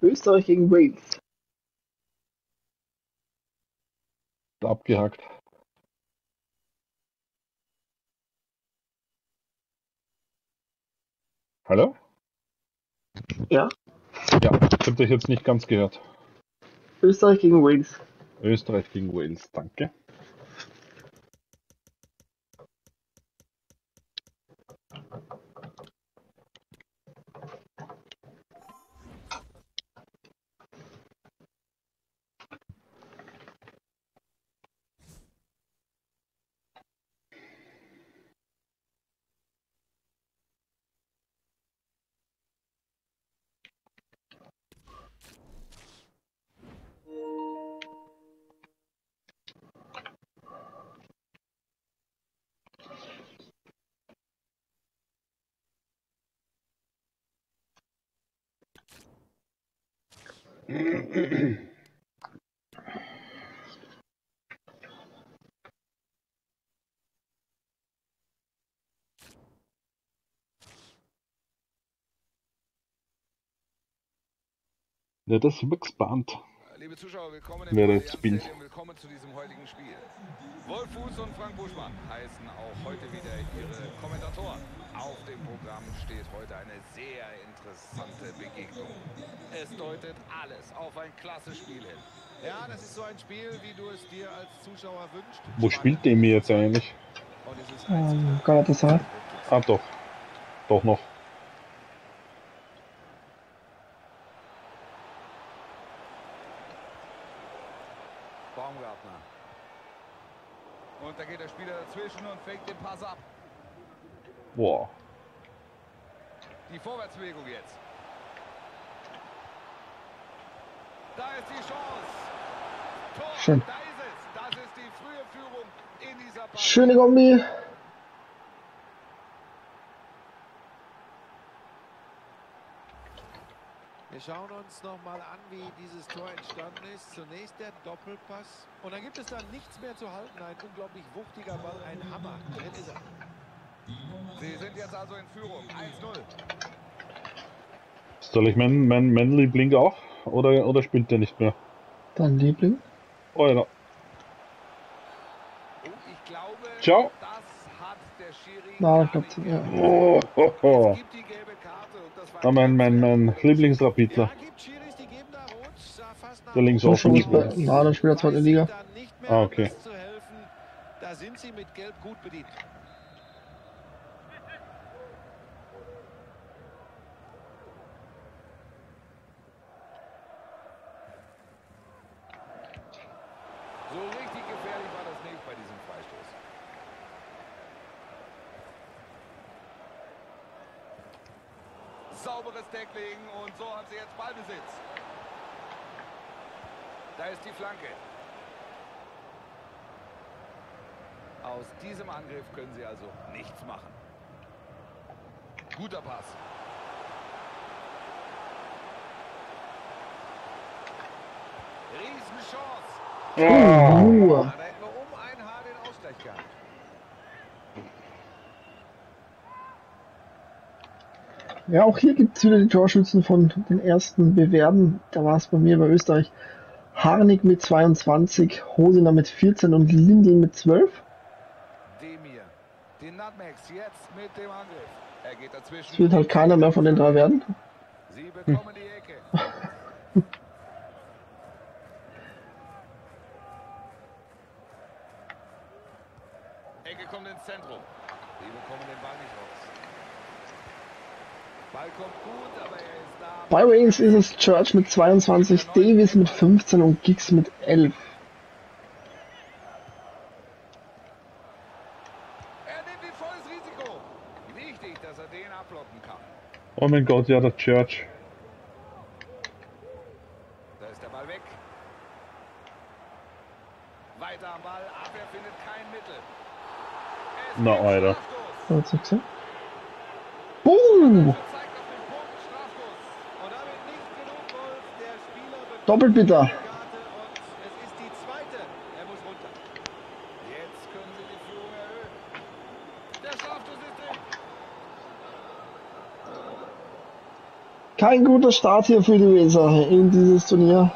Österreich gegen Wales. Abgehakt. Hallo? Ja. Ja, ich habe dich jetzt nicht ganz gehört. Österreich gegen Wales. Österreich gegen Wales, danke. Ja, das ist gespannt. Liebe Zuschauer, willkommen im Wer Allianz jetzt bin. Stadium, willkommen zu diesem heutigen Spiel. Wolf Fuß und Frank Buschmann heißen auch heute wieder ihre Kommentatoren. Auf dem Programm steht heute eine sehr interessante Begegnung. Es deutet alles auf ein klasse Spiel hin. Ja, das ist so ein Spiel, wie du es dir als Zuschauer wünschst. Wo spielt der mir jetzt eigentlich? Und es ist Galatasaray. Ah, doch. Doch noch. Baumgartner. Und da geht der Spieler dazwischen und fängt den Pass ab. Boah. Die Vorwärtsbewegung jetzt. Da ist die Chance. Tor, Schön. da ist es. Das ist die frühe Führung in dieser Partie. Schöne Kombi. Wir schauen uns nochmal an, wie dieses Tor entstanden ist. Zunächst der Doppelpass. Und dann gibt es dann nichts mehr zu halten. Ein unglaublich wuchtiger Ball, ein Hammer. Drin ist er. Sie sind jetzt also in Führung. 1-0. Soll ich mein Liebling auch? Oder spielt der nicht mehr? Dein Liebling? Oh ja. Oh, ich glaube, Ciao. das hat der Schiri Na, ich gar glaube, nicht ja. gewollt. Oh, oh, oh. Es gibt die gelbe Karte und das war Ah, mein Lieblingsrapidler. Ja, gibt Schiris, die geben da rot. Sah fast nach Der links So schon ist bei außen. Baden spielt er zweite Liga. Weiß sich da nicht mehr Ah, okay. anders zu helfen. Da sind sie mit Gelb gut bedient. So richtig gefährlich war das nicht bei diesem Freistoß. Sauberes Tackling und so haben sie jetzt Ballbesitz. Da ist die Flanke. Aus diesem Angriff können sie also nichts machen. Guter Pass. Riesenchance. Oh. Ruhe. Da hätten wir um ein Haar den Ausgleich gehabt. Ja, auch hier gibt es wieder die Torschützen von den ersten Bewerben. Da war es bei mir bei Österreich Harnik mit 22, Hosiner mit 14 und Lindl mit 12. Demir. Den Nutmegs jetzt mit dem Angriff. Er geht dazwischen. Es wird halt keiner mehr von den drei werden. Sie bekommen die Ecke. Ecke kommt ins Zentrum. Sie bekommen den Ball nicht raus. Ball kommt gut, aber er ist da. Bei Wales ist es Church mit 22, Davis mit 15 und Giggs mit 11. Er nimmt ein volles Risiko. Wichtig, dass er den abblocken kann. Oh mein Gott, ja, der Church. Da ist der Ball weg. Weiter am Ball. Abwehr findet kein Mittel. Es Na, gibt Alter. Strafstoß. Hat's nicht gesehen? Boom! Zeigt auf den Punkt. Strafstoß. Und damit nicht genug Golf. Der Spieler bekommt Doppelt bitter. die Karte und es ist die zweite. Er muss runter. Jetzt können sie die Führung erhöhen. Der Strafstoß ist drin. Kein guter Start hier für die Weser in dieses Turnier.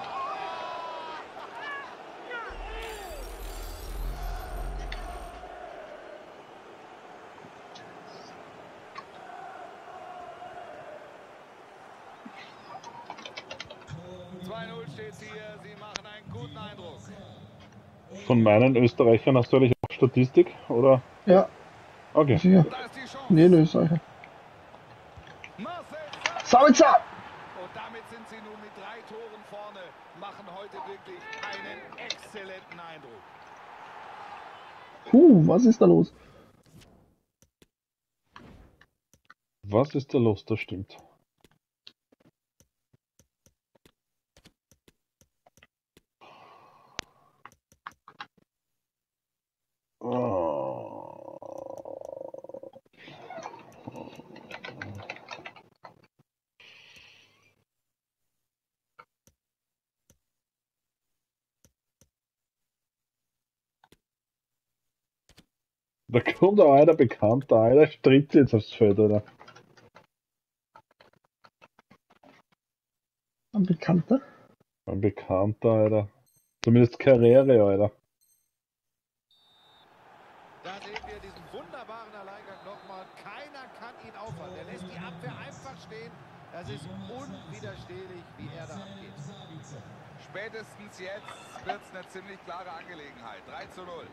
Steht's hier. Sie machen einen guten Eindruck. Von meinen Österreichern hast du eigentlich auch Statistik, oder? Ja, Okay. sicher. Da ist die Chance. Nee, Österreicher. Marcel Sabitzer! Und damit sind sie nun mit 3 Toren vorne, machen heute wirklich einen exzellenten Eindruck. Was ist da los? Was ist da los? Das stimmt. Da kommt auch einer Bekannter, einer stritt jetzt aufs Feld, oder? Ein Bekannter? Ein Bekannter, Alter. Zumindest Karriere, Alter. Da sehen wir diesen wunderbaren Alleingang nochmal. Keiner kann ihn aufhalten. Er lässt die Abwehr einfach stehen. Das ist unwiderstehlich, wie er da abgeht. Spätestens jetzt wird es eine ziemlich klare Angelegenheit. 3:0.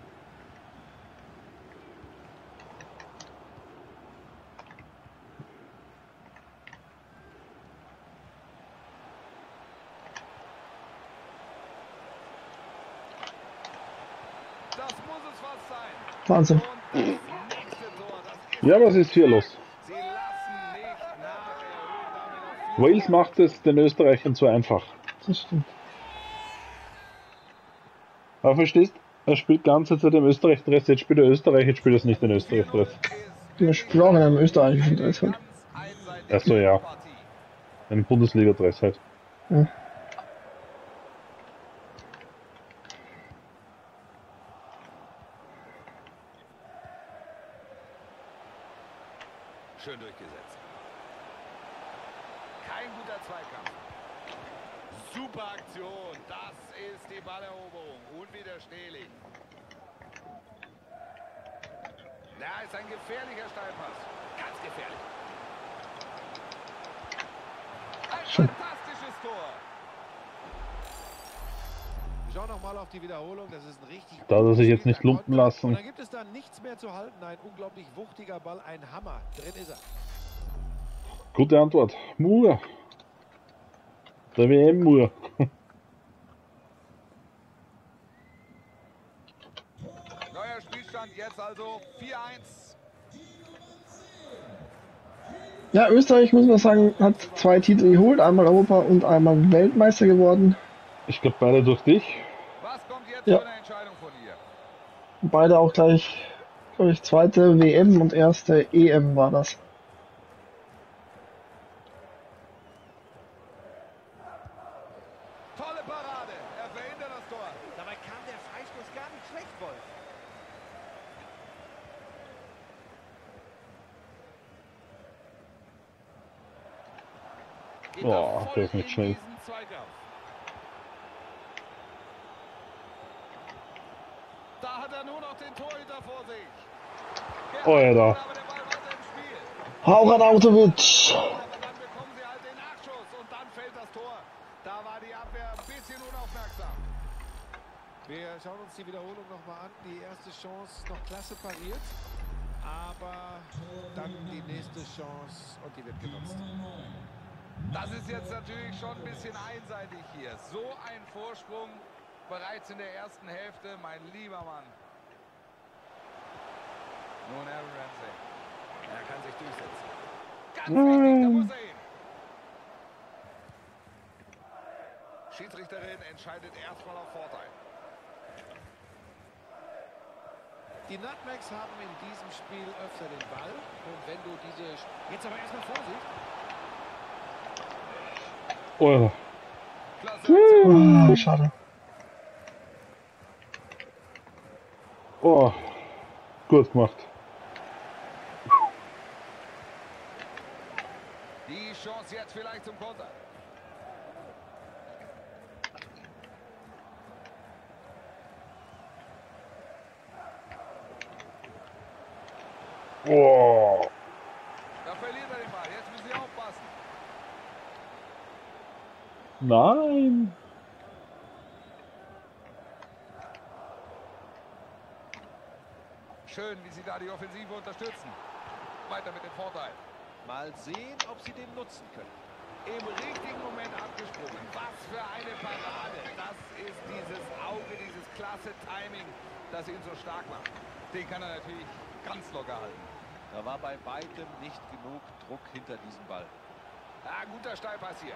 Das muss es fast sein. Wahnsinn. Und das nächste Tor, das ist Ja, was ist hier los? Sie lassen nicht nach. Erhöhen damit auf 4. Wales macht es den Österreichern zu einfach. Das stimmt. Aber verstehst, er spielt ganze Zeit im Österreich-Dress, jetzt spielt er Österreich, jetzt spielt er es nicht in Österreich-Dress. Wir spielen auch in einem österreichischen Dress halt. Achso, ja. Ein Bundesliga-Dress halt. Ja. Schön durchgesetzt. Kein guter Zweikampf. Super Aktion. Das ist die Balleroberung. Unwiderstehlich. Da ist ein gefährlicher Steilpass. Ganz gefährlich. Ein Schön. fantastisches Tor. Wir schauen nochmal auf die Wiederholung. Das ist ein richtig Da hat er sich jetzt gutes nicht lumpen Konter. lassen. Und dann gibt es da nichts mehr zu halten. Ein unglaublich wuchtiger Ball, ein Hammer. Drin ist er. Gute Antwort. Mur. Der WM-Mur. Neuer Spielstand jetzt also 4:1. Ja, Österreich, muss man sagen, hat 2 Titel geholt. Einmal Europa und einmal Weltmeister geworden. Ich glaube beide durch dich. Was kommt jetzt Ja. für eine Entscheidung von ihr? Beide auch gleich, glaube ich, zweite WM und erste EM war das. Tolle Parade. Er verhindert das Tor. Dabei kam der Freistoß gar nicht schlecht, Wolf. Geht Oh, da voll der ist nicht in schnell. diesen Zweikampf. Da hat er nur noch den Torhüter vor sich. Der Oh, ja, da. aber der Ball weiter im Spiel. Hauranautovic! Aber dann bekommen sie halt den Nachschuss und dann fällt das Tor. Da war die Abwehr ein bisschen unaufmerksam. Wir schauen uns die Wiederholung nochmal an. Die erste Chance noch klasse pariert. Aber dann die nächste Chance und die wird genutzt. Das ist jetzt natürlich schon ein bisschen einseitig hier. So ein Vorsprung bereits in der ersten Hälfte, mein lieber Mann. Nun Aaron Ramsey. Er kann sich durchsetzen. Ganz wichtig, da muss er hin. Schiedsrichterin entscheidet erstmal auf Vorteil. Die Nutmegs haben in diesem Spiel öfter den Ball. Und wenn du diese... Jetzt aber erstmal Vorsicht. Oh, Klasse. Schade. oh. Gut gemacht. Die Chance jetzt vielleicht zum Konter. Boah. Da verliert er den Ball. Jetzt müssen sie aufpassen. Nein. Schön, wie sie da die Offensive unterstützen. Weiter mit dem Vorteil. Mal sehen, ob sie den nutzen können. Im richtigen Moment abgesprungen. Was für eine Parade. Das ist dieses Auge, dieses klasse Timing, das ihn so stark macht. Den kann er natürlich ganz locker halten. Da war bei weitem nicht genug Druck hinter diesem Ball. Ja, guter Steilpass hier.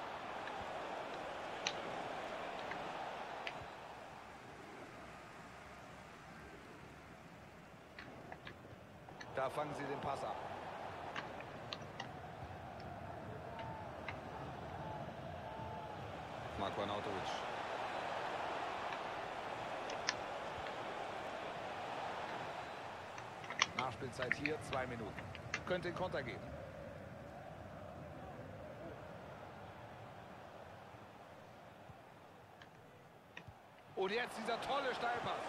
Da fangen sie den Pass ab. Marko Arnautovic. Nachspielzeit hier, 2 Minuten. Könnte in Konter gehen. Und jetzt dieser tolle Steilpass.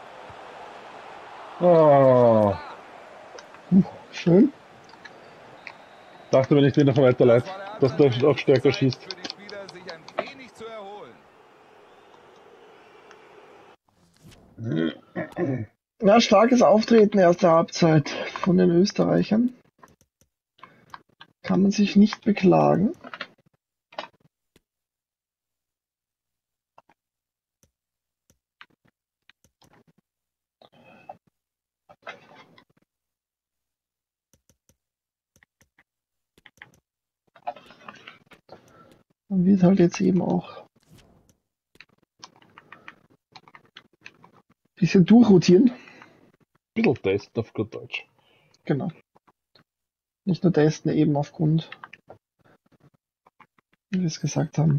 Oh. Schön. Dachte, wenn ich den noch weiterleite, dass der auch stärker Zeit schießt. für die Spieler, sich ein wenig zu erholen. Ja, starkes Auftreten erste Halbzeit von den Österreichern. Kann man sich nicht beklagen. Man wird halt jetzt eben auch ein bisschen durchrotieren. Bisschen testen auf gut Deutsch. Genau. Nicht nur testen, eben aufgrund, wie wir es gesagt haben,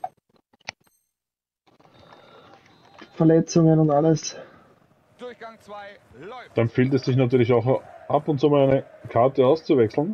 Verletzungen und alles. Durchgang 2 läuft. Dann fehlt es sich natürlich auch ab und zu mal eine Karte auszuwechseln.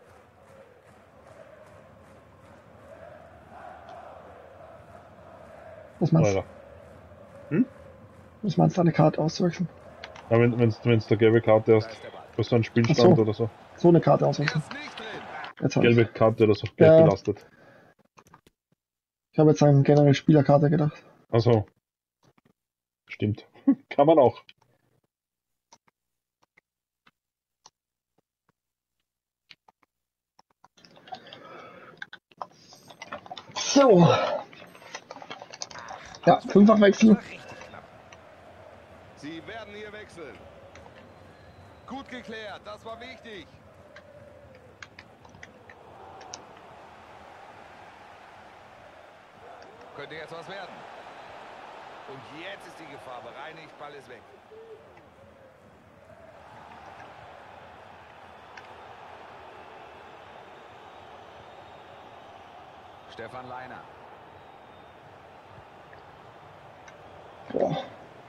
Was meinst du? Alter. Was meinst du, eine Karte auszuwechseln? Ja, wenn's der gelbe Karte Da hast, ist der Ball. hast du einen Spielstand Ach so. oder so. So eine Karte Er auswechseln. ist nicht drin. Jetzt hab ich. Gelbe Karte oder so, gelb Ja. belastet. Ich habe jetzt an generell Spielerkarte gedacht. Also. Stimmt. Kann man auch. So. Ja, Fünffachwechsel. Richtig knapp. Sie werden hier wechseln. Gut geklärt, das war wichtig. Könnte jetzt was werden. Und jetzt ist die Gefahr bereinigt, Ball ist weg. Stefan Leiner. Boah.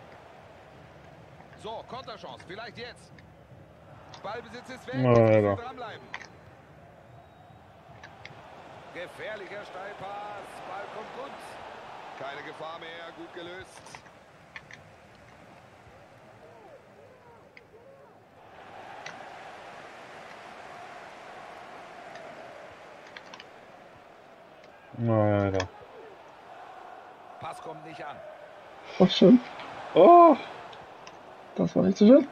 So, Konterchance, vielleicht jetzt. Ballbesitz ist weg, Na, jetzt müssen ja. sie dranbleiben. Gefährlicher Steilpass, Ball kommt gut. Keine Gefahr mehr, gut gelöst. Alter. Pass kommt nicht an. Ach, schön. Oh! Das war nicht so schön.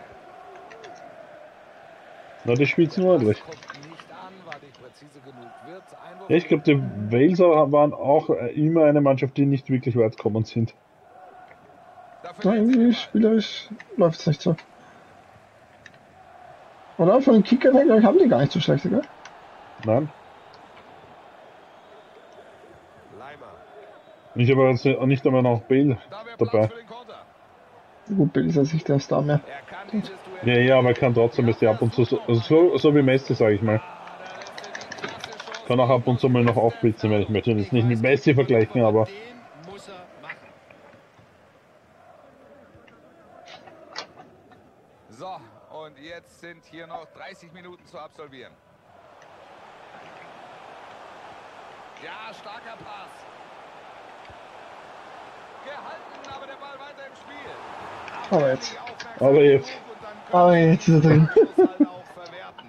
Na, die spielt's nur ordentlich. Pass kommt nicht an, war nicht präzise genug. Wird Einwurf. Ja, ich glaube, die Waleser waren auch immer eine Mannschaft, die nicht wirklich weit gekommen sind. Dafür Na, irgendwie spielerisch läuft es nicht so. Oder? Von den Kickern her, glaub ich, haben die gar nicht so schlecht, gell? Nein? Leimer. Ich habe jetzt nicht einmal noch Bale Da wäre dabei. Platz für den Konter. Gut, Bill ist ja sich der Star mehr. Er kann dieses Duell. Ja, aber kann trotzdem ist die ab und zu so wie Messi, sage ich mal. Kann auch ab und zu mal noch aufblitzen, wenn ich möchte jetzt nicht mit Messi vergleichen, aber Den muss er machen. So, und jetzt sind hier noch 30 Minuten zu absolvieren. Ja, starker Pass. Gehalten, aber der Ball weiter im Spiel. Aber jetzt. Aber jetzt. Aber jetzt ist er drin. Halt auch verwerten.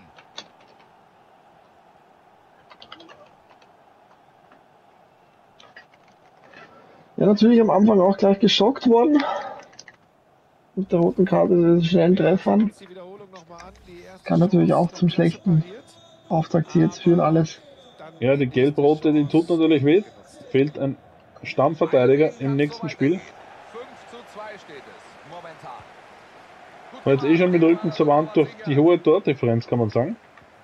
Ja, natürlich am Anfang auch gleich geschockt worden. Mit der roten Karte den schnellen Treffern. Die Wiederholung noch mal an. Die erste Kann natürlich Chance auch zum noch klasse schlechten pariert. Auftakt hier jetzt führen alles. Dann Ja, die gelb-rote, die tut natürlich weh. Fehlt ein Stammverteidiger im nächsten Spiel. 5:2 steht es momentan. War jetzt eh schon mit Rücken zur Wand durch die hohe Tordifferenz, kann man sagen.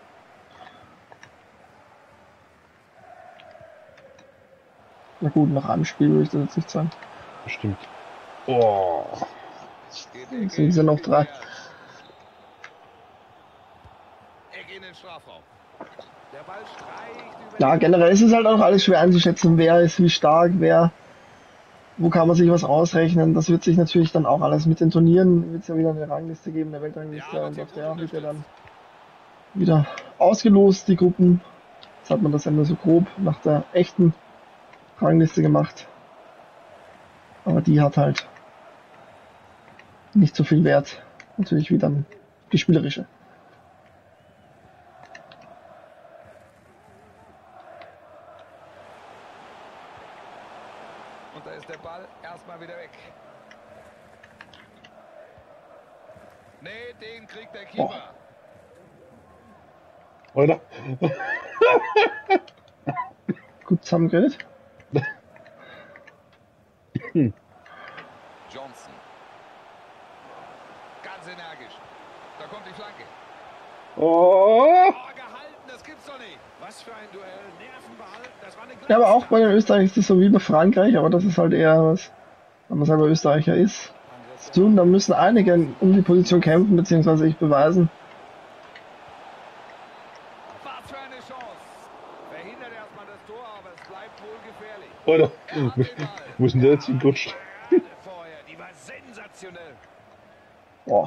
Na gut, nach einem Spiel würde ich das jetzt nicht sagen. Stimmt. Oh. Jetzt sind ja noch 3. Eck in den Strafraum. Der Ball streicht über Ja, generell ist es halt auch alles schwer einzuschätzen, wer ist wie stark, wo kann man sich was ausrechnen. Das wird sich natürlich dann auch alles mit den Turnieren, wird es ja wieder eine Rangliste geben, eine Weltrangliste, und auf der wird ja dann wieder ausgelost, die Gruppen. Jetzt hat man das ja nur so grob nach der echten Rangliste gemacht. Aber die hat halt nicht so viel Wert, natürlich wie dann die spielerische. Und da ist der Ball erstmal wieder weg. Nee, den kriegt der Keeper. Oder? Gut zusammengeredet. Johnson. Ganz energisch. Da kommt die Flanke. Oh. Oh, gehalten, das gibt's doch nicht. Was für ein Duell. Nerven behalten. Das war eine Ja, aber auch bei den Österreich ist das so wie bei Frankreich, aber das ist halt eher was, wenn man selber Österreicher ist. Zu tun, da müssen einige um die Position kämpfen, beziehungsweise sich beweisen. Was für eine Chance. Verhindert erstmal das Tor, aber es bleibt wohl gefährlich. Oder? Er hat den Ball. Wo ist denn der jetzt hingerutscht? Gerade vorher, die war sensationell. Boah.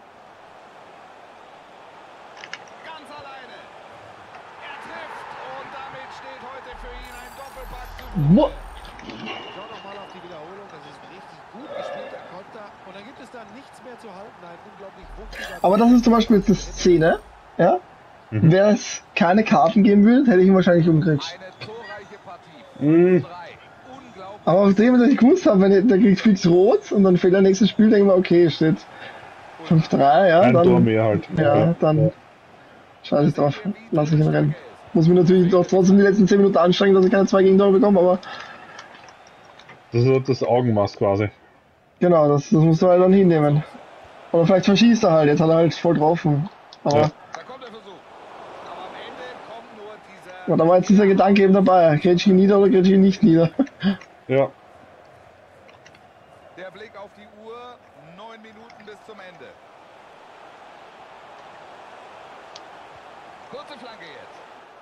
Ganz alleine. Er trifft und damit steht heute für ihn ein Doppelpack zu Mo- Schau noch mal auf die Wiederholung. Das ist ein richtig gut gespielter Konter. Und dann gibt es da nichts mehr zu halten. Ein unglaublich wuchtiger Aber das ist zum Beispiel jetzt eine Szene, ja? Wäre es keine Karten geben würde, hätte ich ihn wahrscheinlich umgekriegt. Eine torreiche Partie. Mhm. 3. Unglaublich. Aber aus dem, was ich gewusst habe, wenn der kriegt fix rot und dann fehlt der nächste Spiel, denke ich mir, okay, steht 5-3, ja, Ein Tor dann, mehr halt. ja, Okay. dann scheiße ich drauf, lasse ich ihn rennen. Muss mir natürlich doch trotzdem die letzten 10 Minuten anstrengen, dass ich keine 2 Gegentore bekomme, aber Das ist das Augenmaß quasi. genau, das musst du halt dann hinnehmen. Oder vielleicht verschießt er halt, jetzt hat er halt voll getroffen. Aber, Ja. Da kommt der Versuch. Aber am Ende kommt nur dieser... aber da war jetzt dieser Gedanke eben dabei, grätsch ich ihn nieder oder grätsch ich ihn nicht nieder. Ja. Der Blick auf die Uhr. 9 Minuten bis zum Ende. Kurze Flanke jetzt.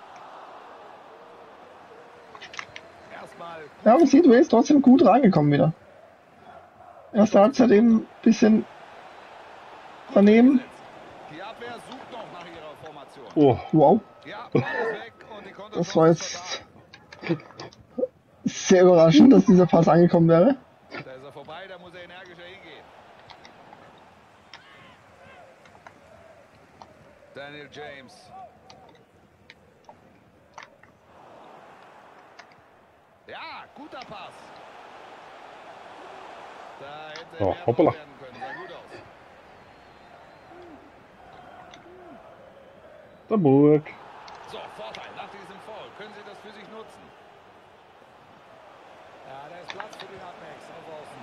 Erstmal... Ja, man sieht, du ist trotzdem gut reingekommen wieder. Erste Halbzeit eben ein bisschen daneben. Die Abwehr sucht noch nach ihrer Formation. Oh. Wow, Ja, Ball ist weg und die Konterchance das war ist jetzt sehr überraschend, dass dieser Pass angekommen wäre. da. Da ist er vorbei, da muss er energischer hingehen. Daniel James. Ja, guter Pass. Da hätte Oh, mehr hoppala. draus werden können. Sah gut aus. Der Burg. So, Vorteil nach diesem Foul. Können Sie das für sich nutzen? Ja, da ist Platz für den Abwex auf Außen.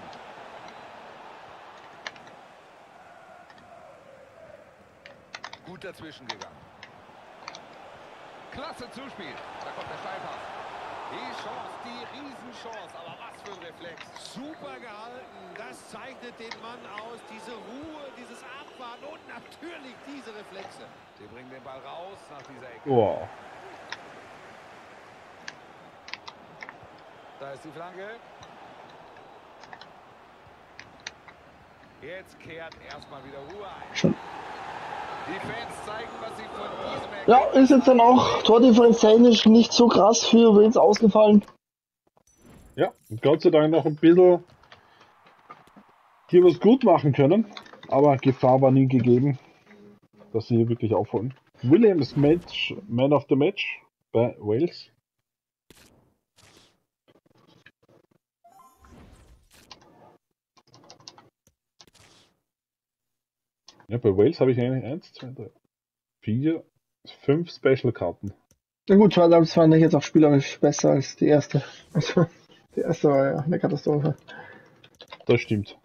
Gut dazwischen gegangen. Klasse Zuspiel. Da kommt der Steilpass. Die Chance, die Riesenchance. Aber was für ein Reflex. Super gehalten. Das zeichnet den Mann aus. Diese Ruhe, dieses Abwarten und natürlich diese Reflexe. Sie bringen den Ball raus nach dieser Ecke. Wow. Da ist die Flanke. Jetzt kehrt erstmal wieder Ruhe ein. Schon. Die Fans zeigen, was sie von diesem Ja, Ergebnis ist jetzt dann auch Tordifferenz technisch nicht so krass für Wales ausgefallen. Ja, Gott sei Dank noch ein bisschen hier was gut machen können, aber Gefahr war nie gegeben, dass sie hier wirklich aufholen. Williams Match, Man of the Match bei Wales. Ja, bei Wales habe ich eigentlich 1, 2, 3, 4, 5 Special-Karten. Na gut, Shutouts fand ich jetzt auch spielerisch besser als die erste. Also, die erste war ja eine Katastrophe. Das stimmt.